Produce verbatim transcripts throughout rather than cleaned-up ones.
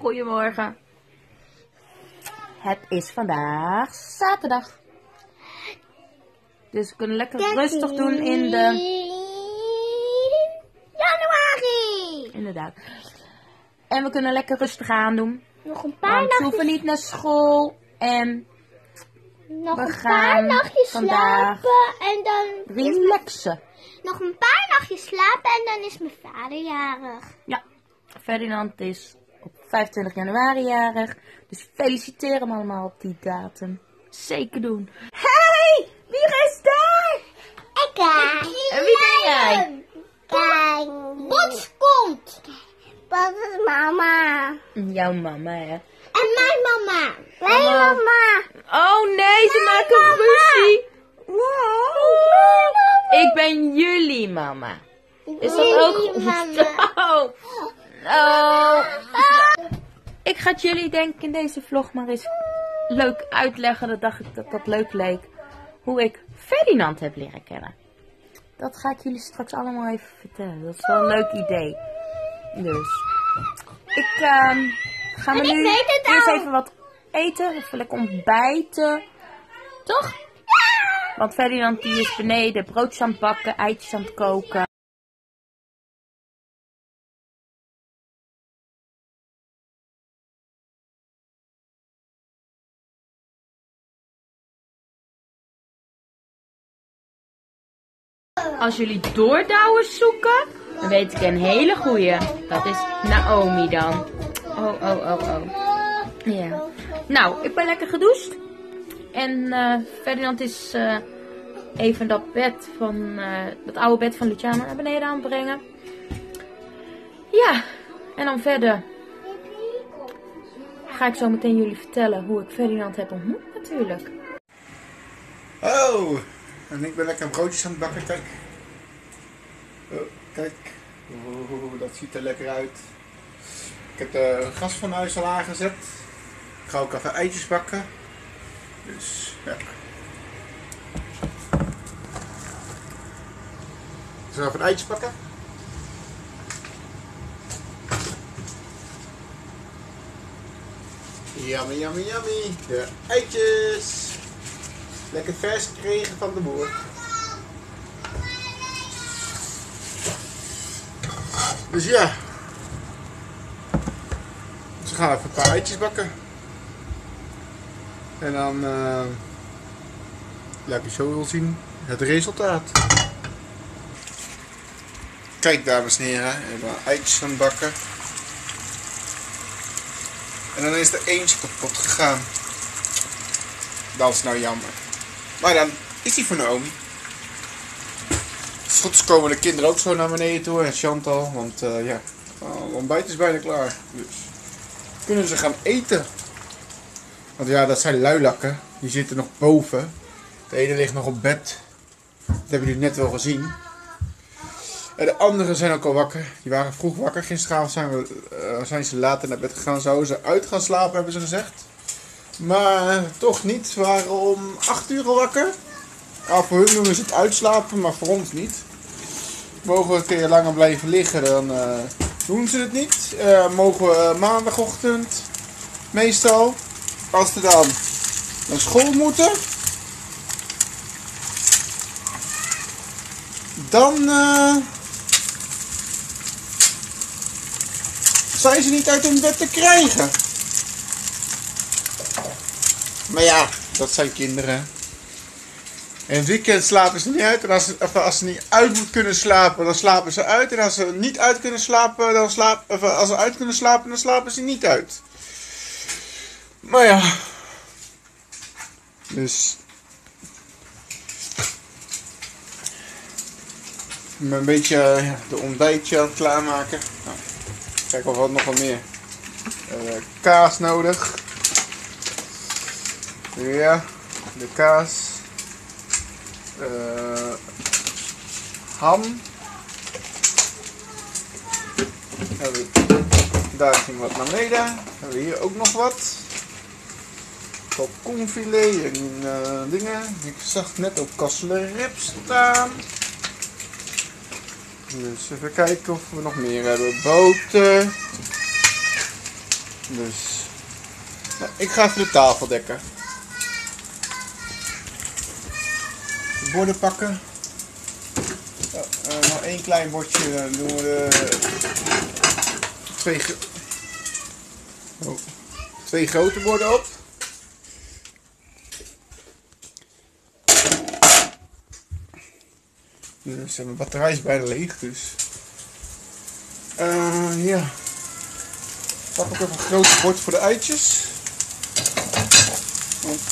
Goedemorgen. Het is vandaag zaterdag. Dus we kunnen lekker rustig doen in de... januari. Inderdaad. En we kunnen lekker rustig aan doen. Nog een paar Want we hoeven nachtjes. niet naar school. En Nog we een gaan paar nachtjes vandaag slapen en dan... is mijn- relaxen. Nog een paar nachtjes slapen en dan is mijn vader jarig. Ja, Ferdinand is op vijfentwintig januari jarig. Dus feliciteer hem allemaal op die datum. Zeker doen. Hey, wie is daar? Ik. En wie ben jij? Kijk. Bots komt. Dat is mama. Jouw mama, hè? En mijn mama. Mijn Mama. mama. Oh nee, ze maken ruzie. Nee. Ik ben jullie mama. Is dat ook Jullie goed? mama. Oh. Oh. Ik ga het jullie denk ik in deze vlog maar eens leuk uitleggen. Dat dacht ik dat dat leuk leek. Hoe ik Ferdinand heb leren kennen. Dat ga ik jullie straks allemaal even vertellen. Dat is wel een leuk idee. Dus. Ik ehm, ga me En ik nu weet het eerst al. even wat eten. Even lekker ontbijten. Toch? Want Ferdinand die is beneden broodjes aan het bakken, eitjes aan het koken. Als jullie doordouwers zoeken, dan weet ik een hele goeie. Dat is Naomi dan. Oh, oh, oh, oh. Ja. Nou, ik ben lekker gedoucht. En eh, Ferdinand is eh, even dat bed van, eh, dat oude bed van Luciano naar beneden aan het brengen. Ja, en dan verder ga ik zo meteen jullie vertellen hoe ik Ferdinand heb ontmoet natuurlijk. Oh, en ik ben lekker broodjes aan het bakken, kijk. Oh, kijk. Oh, dat ziet er lekker uit. Ik heb de gas van huis al aangezet. Ik ga ook even eitjes bakken. Dus, ja. Zullen we even eitjes bakken? Yummy, yummy, yummy. De eitjes. Lekker vers gekregen van de boer. Dus ja. Dus we gaan even een paar eitjes bakken. En dan uh, laat ik je zo wel zien het resultaat. Kijk dames en heren, ik ben eitjes aan het bakken. En dan is er eentje kapot gegaan. Dat is nou jammer. Maar dan is die voor Naomi. Schots komen de kinderen ook zo naar beneden toe en Chantal, want uh, ja, het ontbijt is bijna klaar. Dus kunnen ze gaan eten. Want ja, dat zijn luilakken. Die zitten nog boven. De ene ligt nog op bed. Dat hebben jullie net wel gezien. En de anderen zijn ook al wakker. Die waren vroeg wakker. Gisteravond zijn, we, uh, zijn ze later naar bed gegaan. Zouden ze uit gaan slapen, hebben ze gezegd. Maar toch niet. We waren om acht uur al wakker. Nou, voor hun doen ze het uitslapen, maar voor ons niet. Mogen we een keer langer blijven liggen, dan uh, doen ze het niet. Uh, mogen we uh, maandagochtend, meestal, als we dan naar school moeten, dan uh, zijn ze niet uit hun bed te krijgen. Maar ja, dat zijn kinderen. In het weekend slapen ze niet uit. En als ze, als ze niet uit moeten kunnen slapen, dan slapen ze uit. En als ze niet uit kunnen slapen, dan slapen, of als ze uit kunnen slapen, dan slapen ze niet uit. Maar ja. Dus. Ik ben een beetje ja, de ontbijtje aan het klaarmaken. Nou, kijk of wat nog wat meer. Uh, kaas nodig. Ja, de kaas. Uh, ham. Hebben we, daar ging wat naar beneden. Hebben we hier ook nog wat. Kalkoenfilet en uh, dingen. Ik zag net ook kasselerip staan. Dus even kijken of we nog meer hebben. Boter. Dus nou, ik ga even de tafel dekken. De borden pakken. Oh, uh, nog één klein bordje. Dan doen we de twee, oh, twee grote borden op. Dus mijn batterij is bijna leeg, dus uh, ja. Pak ook even een groot bord voor de uitjes. Want...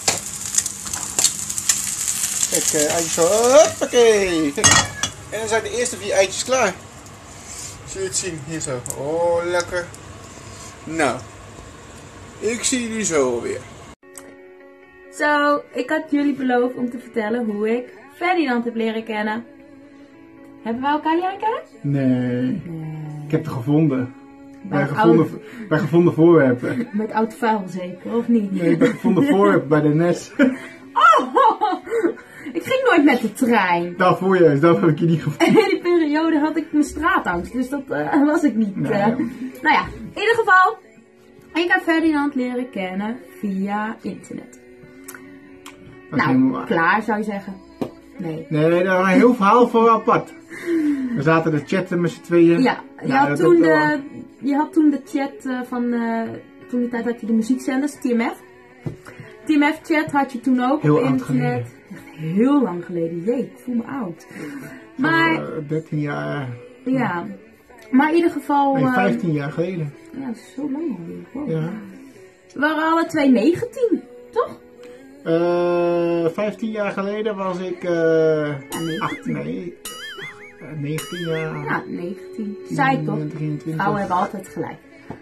Kijk, uh, eitjes zo. Hoppakee. Kijk. En dan zijn de eerste vier eitjes klaar. Zul je het zien? Hier zo. Oh, lekker. Nou, ik zie jullie zo weer. Zo, ik had jullie beloofd om te vertellen hoe ik Ferdinand heb leren kennen. Hebben we elkaar leren kennen? Nee. Nee. Ik heb het gevonden. Bij, Bij gevonden, oud... bij gevonden voorwerpen. Met oud vuil zeker, of niet? Nee, bij gevonden voorwerpen bij de N E S. Oh, ik ging nooit met de trein. Daarvoor juist, dat heb ik je niet gevonden. In die periode had ik mijn straatangst, dus dat uh, was ik niet. Nee. Uh. Nou ja, in ieder geval, ik heb Ferdinand leren kennen via internet. Dat is Nou, helemaal waar. klaar zou je zeggen. Nee. Nee, dat was een heel verhaal voor apart. We zaten te chatten met z'n tweeën. Ja, je, Nou, had dat toen heb ik wel- de, je had toen de chat uh, van, uh, toen die tijd had je de muziekzenders, T M F. T M F chat had je toen ook Heel op oud internet. Echt heel lang geleden, jee, ik voel me oud. Maar, Uh, dertien jaar, ja, maar in ieder geval... nee, uh, vijftien jaar geleden. Ja, dat is zo lang alweer. Wow. Ja. We waren alle twee negentien, toch? Uh, vijftien jaar geleden was ik uh, Ja, negentien. acht, nee, uh, negentien jaar. Ja, negentien. Zei ik toch? drieëntwintig. Vrouwen hebben altijd gelijk.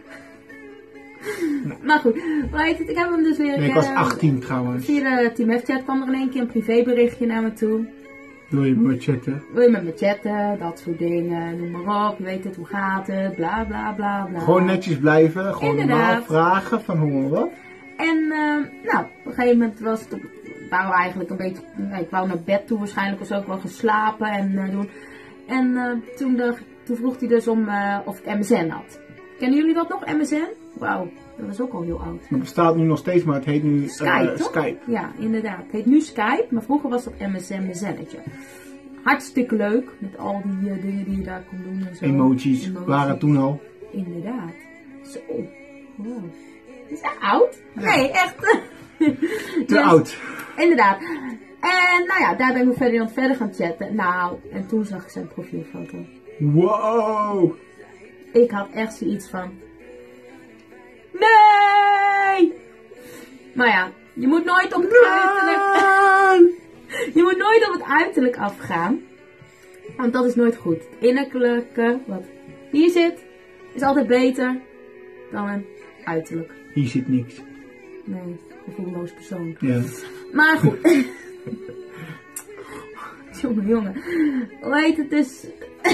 Maar goed, weet het, ik heb hem dus weer... Nee, ik was achttien trouwens. Via de Team F-chat kwam er in één keer een privéberichtje naar me toe. Wil je me chatten? Wil je met me chatten, dat soort dingen, noem maar op, je weet het, hoe gaat het, bla bla bla bla. Gewoon netjes blijven, gewoon normaal Inderdaad. vragen van hoe en wat. En uh, nou, op een gegeven moment was het, waren we eigenlijk een beetje, nou, ik wou naar bed toe waarschijnlijk, was ook wel geslapen en uh, doen. En uh, toen, de, toen vroeg hij dus om uh, of ik M S N had. Kennen jullie dat nog, M S N? Wauw, dat was ook al heel oud. Het bestaat nu nog steeds, maar het heet nu Skype, uh, toch? Skype. Ja, inderdaad. Het heet nu Skype, maar vroeger was dat M S N, MSN'tje. Hartstikke leuk, met al die uh, dingen die je daar kon doen en zo. Emoties waren toen al. Inderdaad. Zo. Wow. Is dat oud? Nee, echt. Te Dus, oud. Inderdaad. En nou ja, daar ben ik met Ferdinand verder gaan chatten. Nou, en toen zag ik zijn profielfoto. Wow. Ik had echt zoiets van... Nee! Maar ja, je moet nooit op het uiterlijk... Je moet nooit op het uiterlijk afgaan. Want dat is nooit goed. Het innerlijke, wat hier zit, is altijd beter dan een uiterlijk. Hier zit niks. Nee, gevoelloos persoon. Ja. Maar goed. Jongen, jongen. Hoe heet het dus?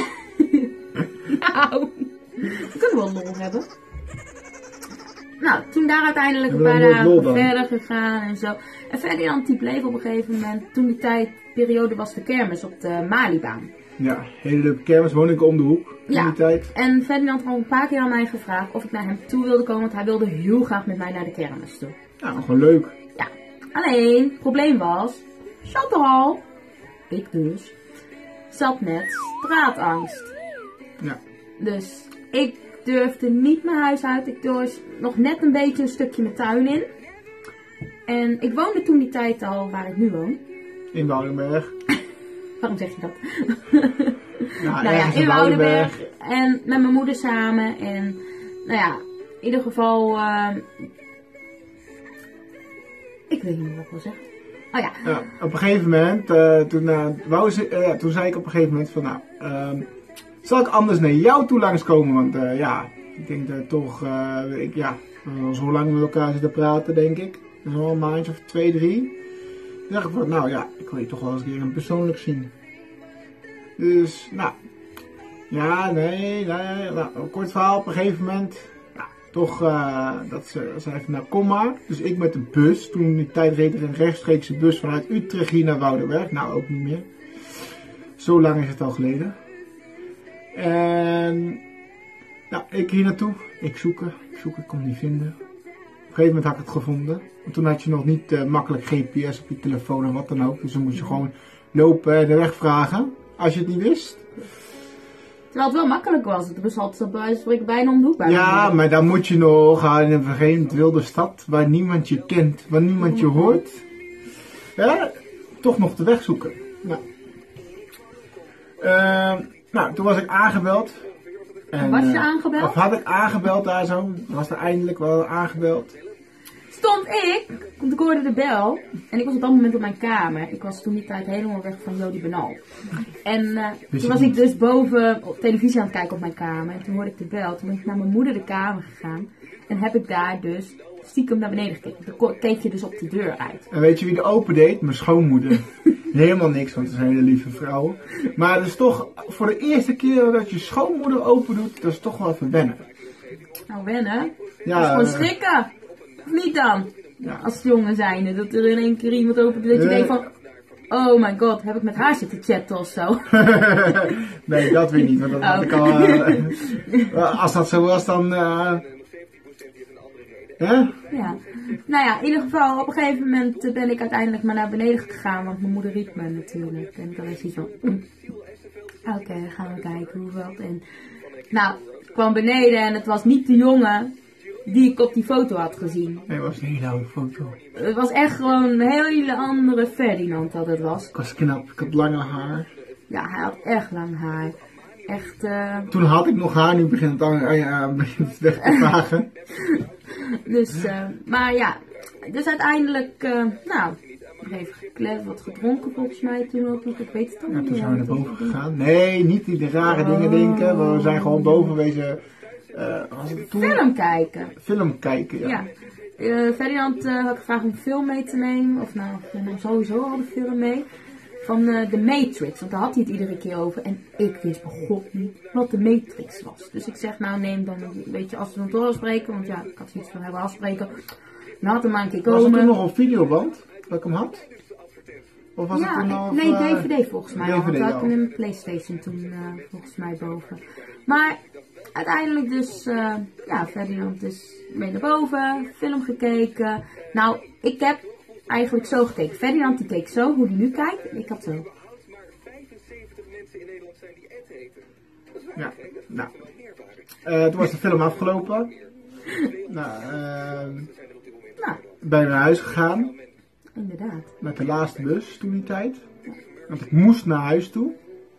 Nou, we kunnen wel lol hebben. Nou, toen daar uiteindelijk een Hebben paar we nooit lol dagen dan? verder gegaan en zo. En Ferdinand die bleef op een gegeven moment, toen die tijd, periode was de kermis op de Malibaan. Ja, hele leuke kermis, woon ik om de hoek in Ja. die tijd. En Ferdinand had een paar keer aan mij gevraagd of ik naar hem toe wilde komen, want hij wilde heel graag met mij naar de kermis toe. Ja, gewoon leuk. Ja, alleen, het probleem was, Chantal, ik dus, zat met straatangst. Ja. Dus ik durfde niet mijn huis uit. Ik doos nog net een beetje een stukje mijn tuin in. En ik woonde toen die tijd al waar ik nu woon. In Woudenberg. Waarom zeg je dat? Ja, nou ja, ergens in Woudenberg. En met mijn moeder samen. En nou ja, in ieder geval... Uh, ik weet niet meer wat ik wil zeggen. Oh ja. Ja, op een gegeven moment, uh, toen, uh, wou ze, uh, toen zei ik op een gegeven moment van nou, uh, zal ik anders naar jou toe langskomen? Want uh, ja, ik denk dat toch, uh, ik, ja, we hebben al zo lang met elkaar zitten praten denk ik. Dus al een maandje of twee, drie. Toen dacht ik van nou ja, ik wil je toch wel eens een keer persoonlijk zien. Dus nou, ja, nee, nee, nou, een kort verhaal op een gegeven moment. Toch, uh, dat ze zei van nou kom maar. Dus ik met de bus. Toen in die tijd reed er een rechtstreekse bus vanuit Utrecht hier naar Woudenberg. Nou ook niet meer. Zo lang is het al geleden. En Nou, ik hier naartoe. Ik zoeken. Ik zoek, ik kon het niet vinden. Op een gegeven moment had ik het gevonden. En toen had je nog niet uh, makkelijk G P S op je telefoon of wat dan ook. Dus dan moest je gewoon lopen en de weg vragen. Als je het niet wist. Terwijl het wel makkelijk was. Het was altijd bij wijze van spreken bijna om de hoek. Bij Ja, maar dan moet je nog gaan in een vreemd wilde stad waar niemand je kent, waar niemand je hoort. Ja, toch nog de weg zoeken. Nou, uh, nou toen was ik aangebeld. En, was je uh, aangebeld? Of had ik aangebeld daar zo? Was er eindelijk wel aangebeld? Stond ik, want ik hoorde de bel. En ik was op dat moment op mijn kamer. Ik was toen die tijd helemaal weg van Jody Benal. En uh, toen was ik dus boven op televisie aan het kijken op mijn kamer. En toen hoorde ik de bel. Toen ben ik naar mijn moeder de kamer gegaan. En heb ik daar dus stiekem naar beneden gekeken. Dan keek je dus op de deur uit. En weet je wie de open deed? Mijn schoonmoeder. Helemaal niks, want het is een hele lieve vrouw. Maar het is toch voor de eerste keer dat je schoonmoeder open doet, dat is toch wel even wennen. Nou, wennen? Ja, dat is gewoon uh, schrikken. Of niet dan? Ja. Als jongen zijnde. Dat er in één keer iemand open doet dat je Uh, denkt van... Oh my god, heb ik met haar zitten chatten of zo? Nee, dat weer niet. Want dat had Oh. ik al, uh, als dat zo was, dan... Uh, ja? Ja. Nou ja, in ieder geval, op een gegeven moment ben ik uiteindelijk maar naar beneden gegaan. Want mijn moeder riep me natuurlijk. En dan was hij zo... mm. Oké, okay, dan gaan we kijken hoe wat. En nou, ik kwam beneden en het was niet de jongen die ik op die foto had gezien. Nee, het was een hele oude foto. Het was echt gewoon een hele andere Ferdinand dat het was. Ik was knap, ik had lange haar. Ja, hij had echt lang haar. Echt... Uh... Toen had ik nog haar, nu begint het, aan, uh, begint het weg te vagen. Dus, uh, maar ja, dus uiteindelijk, uh, nou, nog even gekleed, wat gedronken volgens mij toen ook nog, ik weet het al Ja, niet. toen zijn we naar boven gegaan. Nee, niet die de rare Oh. dingen denken, we zijn gewoon boven wezen... Uh, was het toen? Film kijken. Film kijken, ja. Ja. Uh, Ferdinand uh, had gevraagd om film mee te nemen, of nou, we nam sowieso al de film mee. Van uh, The Matrix, want daar had hij het iedere keer over. En ik wist bij god niet wat de Matrix was. Dus ik zeg, nou neem dan een beetje als we hem afspreken. Want ja, ik had zoiets van hebben afspreken. Dan had hem maar een keer komen. Was het toen nog op videoband, dat ik hem had? Of was ja, het toen nog, nee, uh, D V D volgens mij. D V D Want we al. hadden een Playstation toen uh, volgens mij boven. Maar uiteindelijk dus, uh, ja, Ferdinand is mee naar boven. Film gekeken. Nou, ik heb... eigenlijk zo gekeken. Ferdinand die keek zo, hoe die nu kijkt. Ik had zo. Ja, nou. Uh, toen was de film afgelopen. Nou, uh, Nou, ben ik naar huis gegaan. inderdaad. Met de laatste bus toen die tijd. Want ik moest naar huis toe.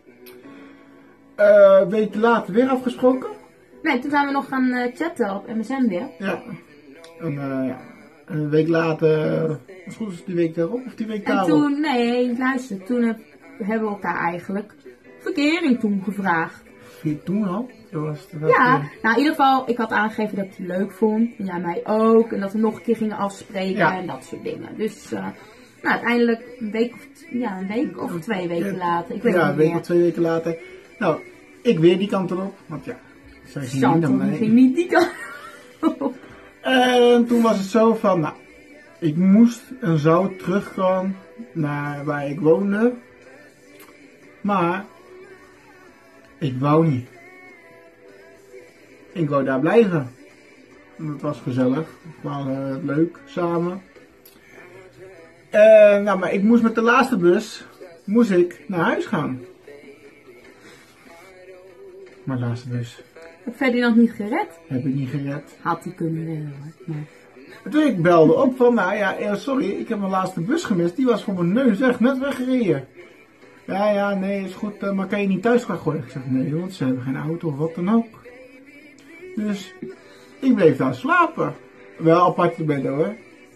Uh, een week later weer afgesproken. Nee, toen zijn we nog gaan uh, chatten op M S N weer. Ja. En, uh, ja. Een week later, als het goed is die week daarop of die week En daarop? toen, nee, luister, toen heb, hebben we elkaar eigenlijk verkering toen gevraagd. Wie toen al? Dat was dat Ja, uh, nou in ieder geval, ik had aangegeven dat ik het leuk vond. En jij mij ook. En dat we nog een keer gingen afspreken Ja. en dat soort dingen. Dus, uh, nou uiteindelijk een week of, ja, een week of twee weken later. Ik weet ja, het een niet week meer. of twee weken later. Nou, ik weer die kant erop. Want ja, zij ging niet Chantal naar mij. ging niet die kant op. En toen was het zo van, nou, ik moest en zou teruggaan naar waar ik woonde. Maar, ik wou niet. Ik wou daar blijven. Want het was gezellig. Het was uh, leuk, samen. Uh, nou, maar ik moest met de laatste bus, moest ik naar huis gaan. Maar de laatste bus Heb Ferdinand niet gered? heb ik niet gered. Had hij kunnen redden hoor. Maar... Toen ik belde op van, nou ja, eh, sorry, ik heb mijn laatste bus gemist. Die was voor mijn neus weg, net weggereden. Ja, ja, nee, is goed, uh, maar kan je niet thuis gaan gooien? Ik zeg, nee, want ze hebben geen auto of wat dan ook. Dus, ik bleef daar slapen. Wel apart te bed hoor.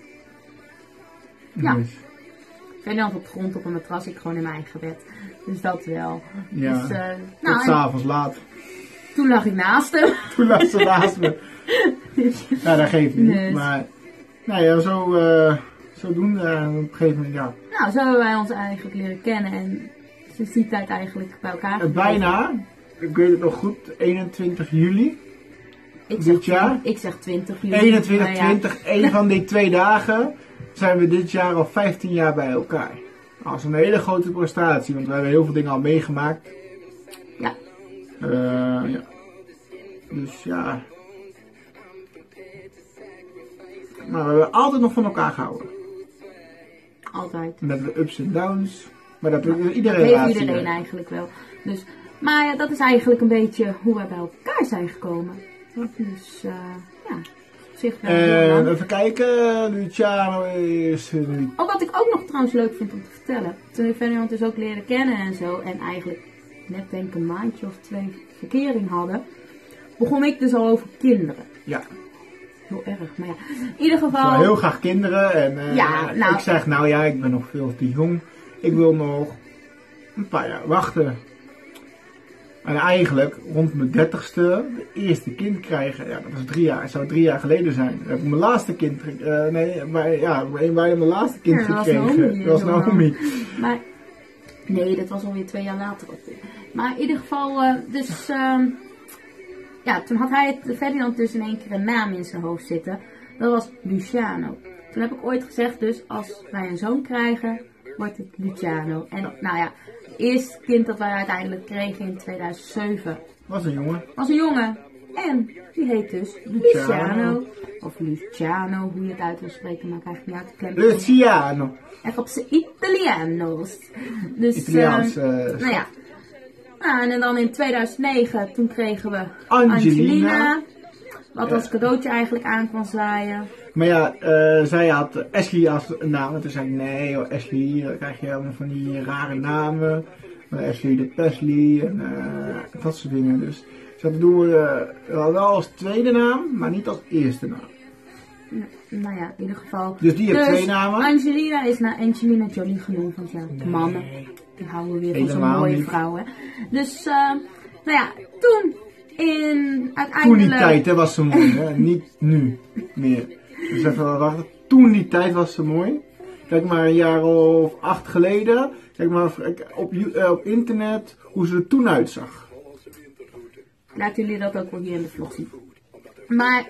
Ja. Dus, Ferdinand op de grond op een matras, ik gewoon in mijn eigen bed. Dus dat wel. ja, Dus, uh, tot nou, en s'avonds laat. toen lag ik naast hem. Toen lag ze naast me. Ja, dat geeft niet. Nee. Maar, nou ja, zo, uh, zo doen we uh, op een gegeven moment, ja. Nou, zo hebben wij ons eigenlijk leren kennen en sinds die tijd eigenlijk bij elkaar Uh, gebleven. bijna, ik weet het nog goed, eenentwintig juli. Ik dit zeg, jaar? Ik zeg twintig juli. eenentwintig, Nou ja, twintig, één van die twee dagen zijn we dit jaar al vijftien jaar bij elkaar. Dat is een hele grote prestatie, want we hebben heel veel dingen al meegemaakt. Ja. Uh, ja. Dus, ja. Maar we hebben altijd nog van elkaar gehouden. Altijd. Met de ups en downs. Maar dat Nou, doet iedereen. dat heeft laatst iedereen hier. eigenlijk wel. Dus, maar ja, dat is eigenlijk een beetje hoe wij bij elkaar zijn gekomen. Dus uh, ja, op zich wel heel En lang. even kijken, Luciano is nu. Ook wat ik ook nog trouwens leuk vind om te vertellen. Toen we Ferdinand dus ook leren kennen en zo. En eigenlijk net denk ik een maandje of twee verkering hadden. Begon ik dus al over kinderen. Ja, Heel erg, maar ja. In ieder ik wil geval. heel graag kinderen. En eh, Ja, nou- ik zeg, nou ja, ik ben nog veel te jong. Ik wil nog een paar jaar wachten. En eigenlijk rond mijn dertigste de eerste kind krijgen. Ja, dat was drie jaar. Het zou drie jaar geleden zijn. Dan heb ik mijn laatste kind gekregen. nee, maar, ja, wij hebben mijn laatste kind Ja, dat was gekregen. Naomi, Dat was jongen. Naomi. Maar nee, dat was alweer twee jaar later. Maar in ieder geval, uh, dus ehm, ja, toen had hij het, Ferdinand dus in één keer een naam in zijn hoofd zitten. Dat was Luciano. Toen heb ik ooit gezegd dus, als wij een zoon krijgen, wordt het Luciano. En nou ja, het eerste kind dat wij uiteindelijk kregen in tweeduizend zeven Was een jongen. was een jongen. En die heet dus Luciano. Luciano. Of Luciano, hoe je het uit wil spreken, maar ik eigenlijk niet uit te klemmen. Luciano. Echt op zijn Italianos. Dus, Italiaans. eh, eh, nou ja. Nou, en dan in tweeduizend negen, toen kregen we Angelina. Angelina. Wat Ja. als cadeautje eigenlijk aan kwam zwaaien. Maar ja, eh, zij had Ashley als naam. En toen zei ik, nee joh, Ashley, dan krijg je allemaal van die rare namen. Uh, Ashley de Presley en uh, dat soort dingen. Dus ze doen we uh, wel als tweede naam, maar niet als eerste naam. Nou ja, in ieder geval. Dus die heeft twee namen? Angelina is naar Angelina Jolie genoemd. Want ja, Nee. mannen, die houden weer van zo'n Helemaal mooie niet. vrouw. Hè. Dus, uh, nou ja, toen in uiteindelijk... Toen die tijd hè, was ze mooi, hè? Niet nu meer. Dus even wel wachten. Toen die tijd was ze mooi. Kijk maar een jaar of acht geleden. Kijk maar op, uh, op internet hoe ze er toen uitzag. Laten jullie dat ook wel hier in de vlog zien. Maar...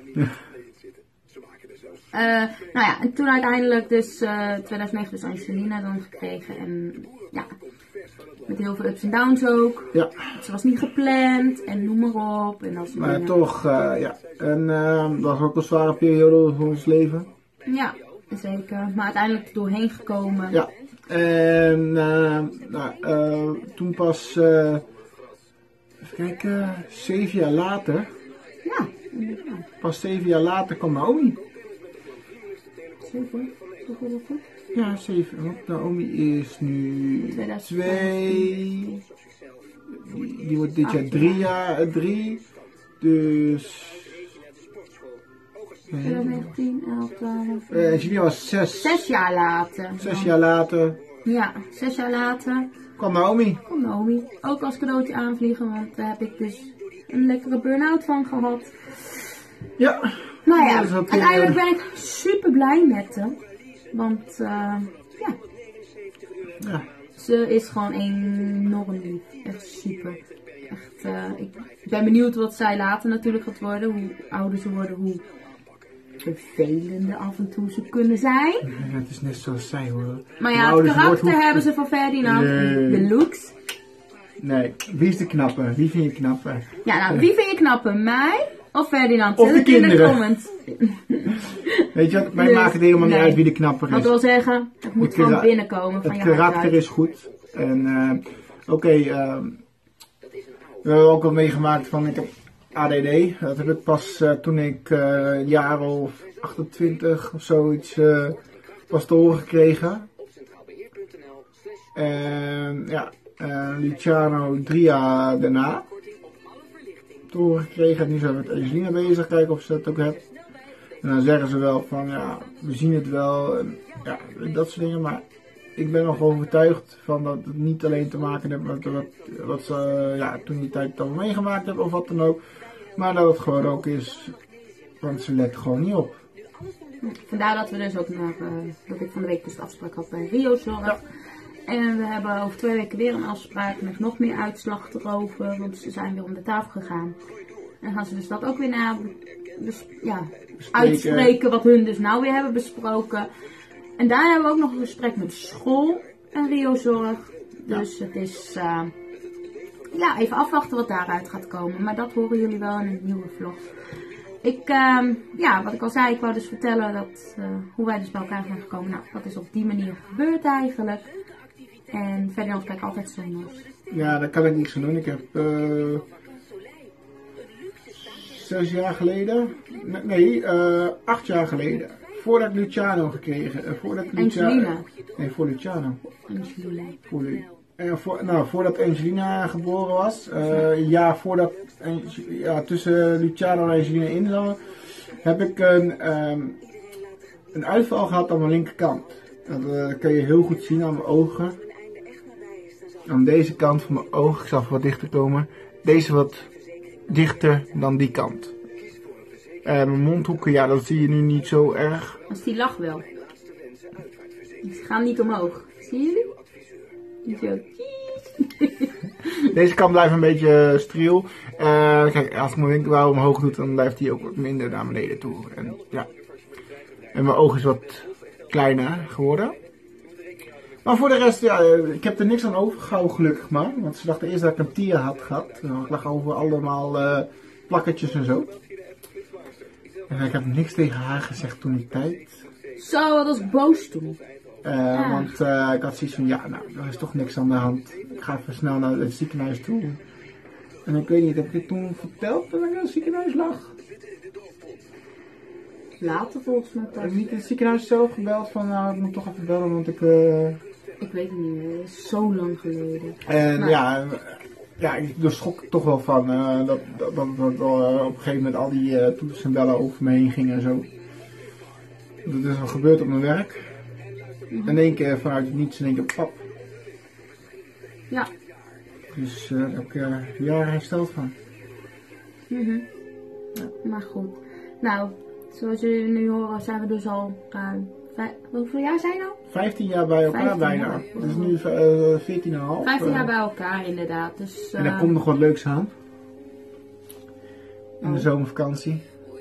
Uh, nou ja, en toen uiteindelijk dus uh, tweeduizend negen dus Angelina dan gekregen. En ja, met heel veel ups en downs ook. Ja. Ze was niet gepland en noem maar op. En dat soort Maar dingen. toch, uh, ja. En uh, dat was ook een zware periode van ons leven. Ja, zeker. Maar uiteindelijk er doorheen gekomen. Ja. En uh, nou, uh, toen pas, uh, even kijken, zeven jaar later. Ja, inderdaad. Pas zeven jaar later kwam Naomi. Zeven, zoveel was het? Ja, zeven. Want Naomi is nu tweeduizend twee. Die, die wordt dit jaar Acht drie jaar, uh, drie. Dus... tweeduizend negentien, elf, twaalf. Uh, Angelina was zes. Zes jaar later. Zes jaar later Ja, zes jaar later kwam Naomi. kwam Naomi. Ook als cadeautje aanvliegen, want daar heb ik dus een lekkere burn-out van gehad. Ja. Nou ja, Ja, dat is ook, uiteindelijk eh, ben ik super blij met haar. Want uh, ja, Ja. ze is gewoon enorm lief. Echt super. Echt, uh, ik ben benieuwd wat zij later natuurlijk gaat worden. Hoe ouder ze worden, hoe vervelender af en toe ze kunnen zijn. Ja, het is net zoals zij hoor. Maar Hoe ja, het ouder ze wordt, karakter hoe- hebben ze van Ferdinand. Nee. De looks. Nee, wie is de knappe? Wie vind je knapper? Ja, nou, wie vind je knapper? Mij of Ferdinand? Of Zet de het in de kinderen. comments. Weet je wat, mij Dus, maakt het helemaal niet nee. uit wie de knapper Wat is. wil zeggen, het moet Het gewoon kara- binnenkomen van Het je hart karakter uit. is goed. En uh, oké, okay, uh, we hebben ook al meegemaakt van ik heb A D D. Dat heb ik pas uh, toen ik uh, een jaar of achtentwintig of zoiets uh, pas te horen gekregen. En ja, uh, Luciano drie jaar daarna te horen gekregen. En nu zijn we met Angelina bezig, kijken of ze dat ook heeft. En dan zeggen ze wel van ja, we zien het wel. En, ja, dat soort dingen. Maar ik ben nog overtuigd van dat het niet alleen te maken heeft met wat, wat ze uh, ja, toen die tijd al meegemaakt hebben of wat dan ook. Maar dat het gewoon ook is, want ze let gewoon niet op. Vandaar dat we dus ook naar, uh, dat ik van de week dus de afspraak had bij Rio Zorg. Ja. En we hebben over twee weken weer een afspraak met nog meer uitslag erover, want ze zijn weer om de tafel gegaan. En gaan ze dus dat ook weer na, bes- ja, uitspreken wat hun dus nou weer hebben besproken. En daar hebben we ook nog een gesprek met school en Rio Zorg. Dus ja. Het is, uh, ja, even afwachten wat daaruit gaat komen. Maar dat horen jullie wel in een nieuwe vlog. Ik, uh, ja, wat ik al zei, ik wou dus vertellen dat, uh, hoe wij dus bij elkaar zijn gekomen. Nou, dat is op die manier gebeurd eigenlijk. En verder kijk ik altijd zondags. Ja, daar kan ik niks aan doen. Ik heb uh, zes jaar geleden, nee, uh, acht jaar geleden, voordat ik Luciano gekregen, uh, voordat ik Luciano, Angelina. nee, voor Luciano. Angelina. Voor, uh, voor, nou, voordat Angelina geboren was, uh, een jaar voordat, ja, tussen Luciano en Angelina in zat, heb ik een, um, een uitval gehad aan mijn linkerkant. Dat uh, kun je heel goed zien aan mijn ogen. Aan deze kant van mijn oog, ik zal even wat dichter komen. Deze wat dichter dan die kant. Uh, mijn mondhoeken, ja, dat zie je nu niet zo erg. Als die lach wel. Ze gaan niet omhoog. Zie jullie? Die zo. Deze kant blijft een beetje striel. Uh, kijk, als ik mijn wenkbrauw omhoog doe, dan blijft die ook wat minder naar beneden toe. En, ja. En mijn oog is wat kleiner geworden. Maar voor de rest, ja, ik heb er niks aan overgehouden gelukkig maar. Want ze dachten eerst dat ik een tier had gehad. Nou, ik lag over allemaal uh, plakketjes en zo. En ik heb niks tegen haar gezegd toen die tijd. Zo, dat was boos toen. Uh, Ah. Want uh, ik had zoiets van, ja, nou, er is toch niks aan de hand. Ik ga even snel naar het ziekenhuis toe. En ik weet niet, heb ik dit toen verteld dat ik in het ziekenhuis lag? Later volgens mij Heb pas. ik niet in het ziekenhuis zelf gebeld van, nou, ik moet toch even bellen, want ik... Uh... Ik weet het niet meer. Het is zo lang geleden. En Maar- ja, uh, ja, ik er schrok toch wel van uh, dat, dat, dat, dat uh, op een gegeven moment al die uh, toeters en bellen over me heen gingen en zo. Dat is al gebeurd op mijn werk. In één keer vanuit het niets in één keer pap. Ja. Dus uh, daar heb ik uh, jaren hersteld van. Mhm. Ja, maar goed. Nou, zoals jullie nu horen zijn we dus al ruim... vijf- Hoeveel jaar zijn we nou? vijftien jaar bij elkaar vijftien bijna. jaar. Het is nu uh, veertien komma vijf. vijftien uh, jaar bij elkaar inderdaad. Dus, En er uh, komt nog wat leuks aan. In de Oh. zomervakantie.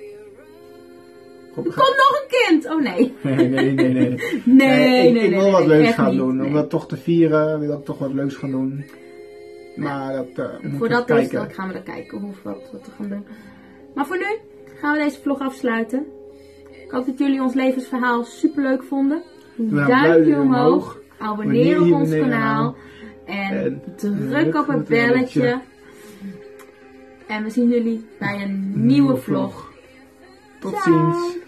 Kom, Er komt nog een kind! Oh nee. Nee, nee, nee, nee. Nee, Nee, nee, ik, nee. ik wil nee, wat nee, leuks echt gaan niet. doen. Nee. Om dat toch te vieren, wil ik toch wat leuks gaan doen. Maar dat uh, moeten Voor we dat kijken. dan gaan we er kijken hoe wat, wat we gaan doen. Maar voor nu gaan we deze vlog afsluiten. Ik hoop dat jullie ons levensverhaal super leuk vonden. Doe Doe een een duimpje duimpje omhoog. omhoog. Abonneer op Abonneer ons je kanaal. En, En druk op het belletje. En we zien jullie bij een nieuwe vlog. Tot Ciao. ziens.